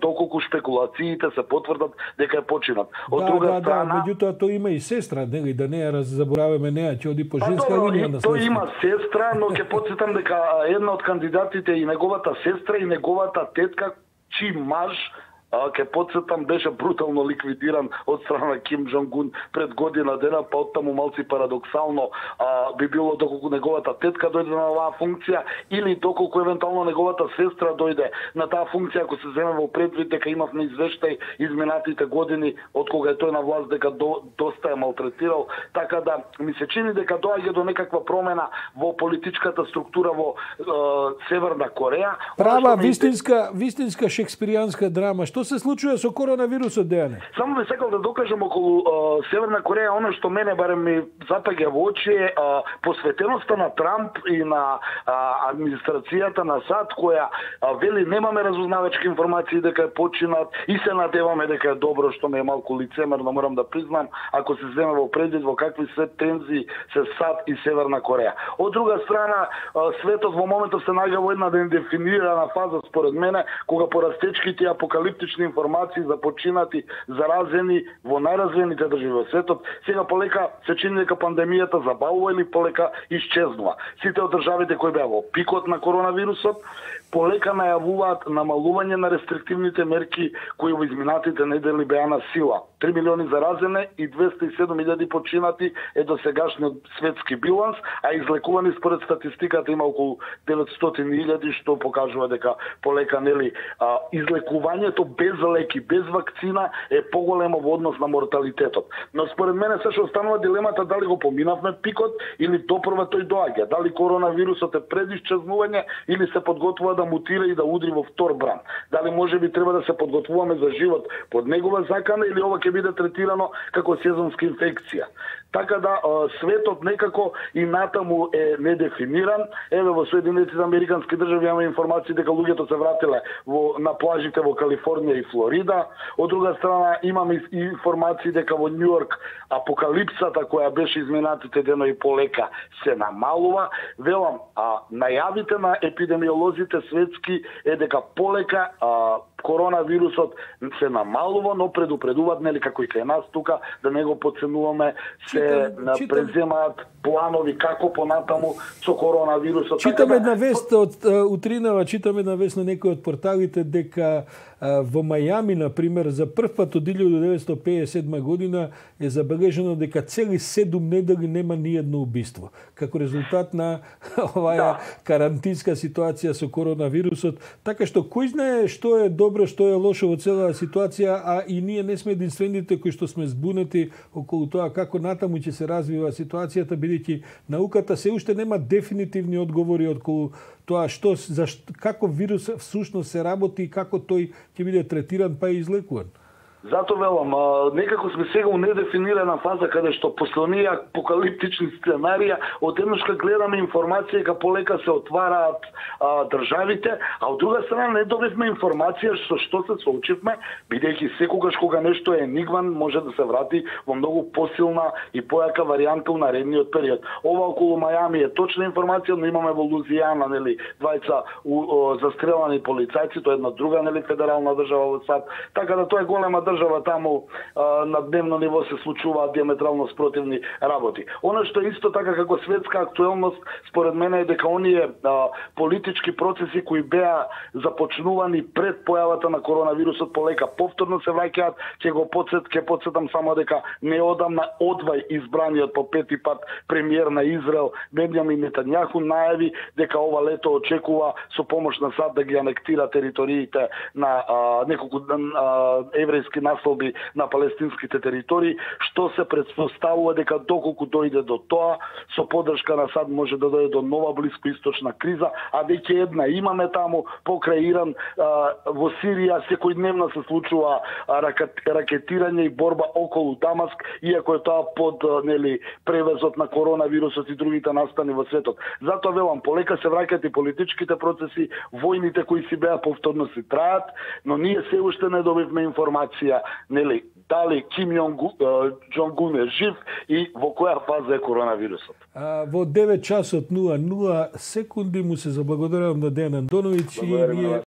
доколку шпекулациите се потврдат дека е починат. Од друга страна, меѓутоа тој има и сестра, нели, да не ја забораваме неа, ќе оди по женска линија на тој има сестра, но ќе потсетам дека една од кандидатите и неговата сестра и неговата тетка, чиј маж ќе потсетам беше брутално ликвидиран од страна Ким Джонг Ун пред година дена, па оттаму малци парадоксално би било доколку неговата тетка дојде на оваа функција или доколку евентуално неговата сестра дојде на таа функција, ако се земе во предвид дека имавме извештај изминатите години од кога е тој на власт дека доста е малтретирал, така да ми се чини дека доаѓа до некаква промена во политичката структура во Северна Кореја. Права вистинска шекспиријанска драма. Што се случува со коронавирусот, Дејане? Само би сакал да докажам околу Северна Кореја, оно што мене барем ми запаѓа во очи е посветеноста на Трамп и на администрацијата на САД, која вели немаме разузнавачки информации дека е починат и се надеваме дека е добро, што ме е малку лицемерно, морам да признам, ако се земе во предвид во какви се тензии се САД и Северна Кореја. Од друга страна, светот во моментов се наоѓа во една недефинирана фаза, според мене, кога порастечките апокалиптични информации за починати, заразени во најразвиените држави во светот, сега полека се чини дека пандемијата забавува или полека исчезнува. Сите од државите кои беа во пикот на коронавирусот полека најавуваат намалување на рестриктивните мерки кои во изминатите недели беа на сила. 3 милиони заразени и 207.000 починати е досегашниот светски биланс, а излекувани според статистиката има околу 900.000, што покажува дека полека излекувањето без леки, без вакцина е поголемо во однос на морталитетот. Но според мене се што останува дилемата дали го поминавме пикот или допрва тој доаѓа, дали коронавирусот е пред исчезнување или се подготвува да мутира и да удри во втор бран. Дали можеби треба да се подготвуваме за живот под негова закана или ова ќе биде третирано како сезонска инфекција. Така да светот некако и натаму е недефиниран. Еве во Соединетите Американски држави имаме информации дека луѓето се вратиле на плажите во Калифорнија и Флорида. Од друга страна имаме информации дека во Њујорк апокалипсата која беше изминатите денови полека се намалува. Велам, најавите на епидемиолозите светски е дека полека коронавирусот се намалува, но предупредуваат, нели, како и кај нас тука, да не го подценуваме, се преземаат планови како понатаму со коронавирусот. Читам една вест од утринава, читам една вест на некој од порталите дека во Мајами, например, за прв пат од 1957 година е забележено дека цели 7 недели нема ниедно убиство. Како резултат на оваа карантинска ситуација со коронавирусот. Така што кој знае што е добро, што е лошо во целата ситуација, а и ние не сме единствените кои што сме збунети околу тоа како натаму ќе се развива ситуацијата, бидејќи науката се уште нема дефинитивни одговори околу тоа како вирус всушност се работи и како тој ќе биде третиран па и излекуван. Зато велам, некако сме сега у недефинирана фаза каде што после оние апокалиптични сценарија одеднаш гледаме информација дека полека се отвараат државите, а од друга страна не добивме информација со што се соочивме, бидејќи секогаш кога нешто е енигман може да се врати во многу посилна и појака варијанта у наредниот период. Ова околу Мајами е точна информација, но имаме во Лузијана, нели, двајца застрелани полицајци, тоа е една друга, нели, федерална држава во САД. Така да тоа е голема држава, таму на дневно ниво се случуваат диаметрално спротивни работи. Оно што исто така како светска актуелност според мене е дека оние политички процеси кои беа започнувани пред појавата на коронавирусот полека повторно се враќаат. Ќе потсетам само дека неодамна одвај избраниот по пети пат премиер на Израел Бенјамин Нетањаху најави дека ова лето очекува со помош на САД да ги анектира териториите на неколку еврејски наслоби на палестинските територии, што се претпоставува дека доколку дојде до тоа, со поддршка на САД може да дојде до нова блискоисточна криза, а веќе една имаме таму покрај Иран. Во Сирија секојдневно се случува ракетирање и борба околу Дамаск, иако е тоа под превезот на коронавирусот и другите настани во светот. Затоа велам, полека се враќаат и политичките процеси, војните кои си беа повторно си траат, но ние се уште не добивме информација, дали Ким Джонг Ун е жив и во која фаза е коронавирусот. Во 9 часот 00 секунди му се заблагодарувам на Дејан Андоновиќ и ние